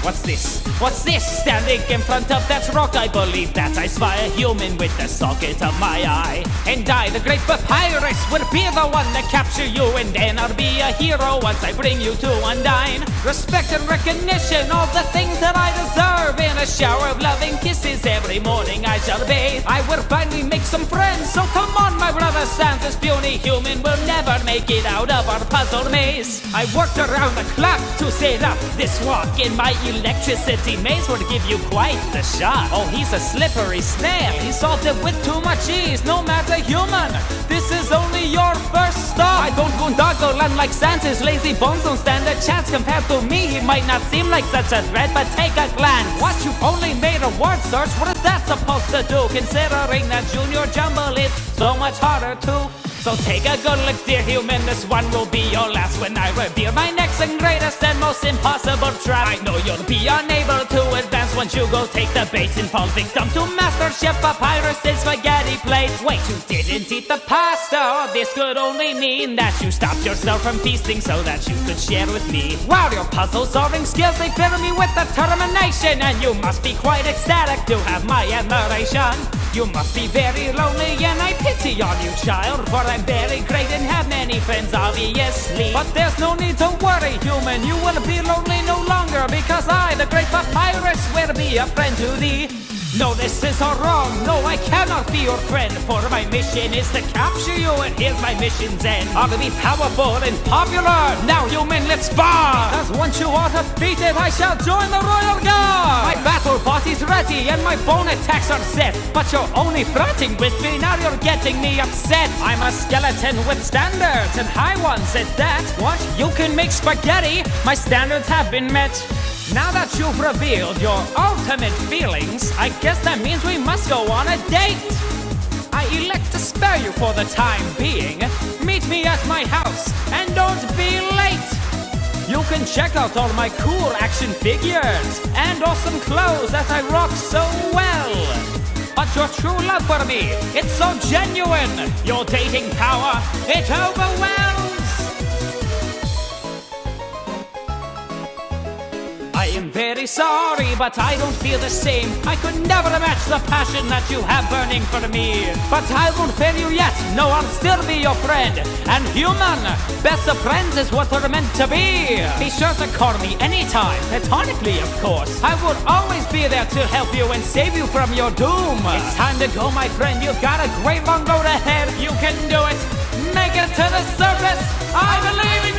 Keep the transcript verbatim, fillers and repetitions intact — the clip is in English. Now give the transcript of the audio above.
What's this? What's this? Standing in front of that rock, I believe that I spy a human with the socket of my eye. And I, the great papyrus, will be the one to capture you, and then I'll be a hero once I bring you to Undyne. Respect and recognition, all the things that I deserve. In a shower of loving kisses every morning I shall bathe. I will finally make some friends, so come on my brother Sans. This puny human will never make it out of our puzzle maze. I worked around the clock to set up this walk, in my electricity maze would give you quite the shock. Oh, he's a slippery snail, he solved it with too much ease. No matter human, this is only your first stop. I don't boondoggle, unlike Sans's lazy bones don't stand a chance. Compared to me, he might not seem like such a threat, but take a glance. What, you only made a word search? What is that supposed to do, considering that Junior Jumble is so much harder to? So take a good look, dear human, this one will be your last when I reveal my next and greatest and most impossible trap. I know you'll be unable to advance once you go take the bait and fall victim to Master Chef Papyrus's spaghetti plates. Wait, you didn't eat the pasta? This could only mean that you stopped yourself from feasting so that you could share with me. Wow, your puzzle-solving skills, they fill me with determination, and you must be quite ecstatic to have my admiration. You must be very lonely, and I pity on you, child, for I'm very great and have many friends, obviously. But there's no need to worry, human, you will be lonely no longer, because I, the great Papyrus, will be a friend to thee. No, this is all wrong, no, I cannot be your friend, for my mission is to capture you, and here's my mission's end. I'll be powerful and popular, now human, let's spar! Because once you are defeated, I shall join the Royal Guard! My battle party's ready, and my bone attacks are set, but you're only flirting with me, now you're getting me upset. I'm a skeleton with standards, and high ones at that. What? You can make spaghetti? My standards have been met. Now that you've revealed your ultimate feelings, I guess that means we must go on a date. I elect to spare you for the time being. Meet me at my house, and don't be late. You can check out all my cool action figures and awesome clothes that I rock so well. But your true love for me, it's so genuine. Your dating power, it overwhelms. I am very sorry, but I don't feel the same. I could never match the passion that you have burning for me. But I won't fail you yet, no, I'll still be your friend. And human, best of friends is what we're meant to be. Be sure to call me anytime, platonically of course. I will always be there to help you and save you from your doom. It's time to go, my friend, you've got a great long road ahead. You can do it, make it to the surface, I believe in you.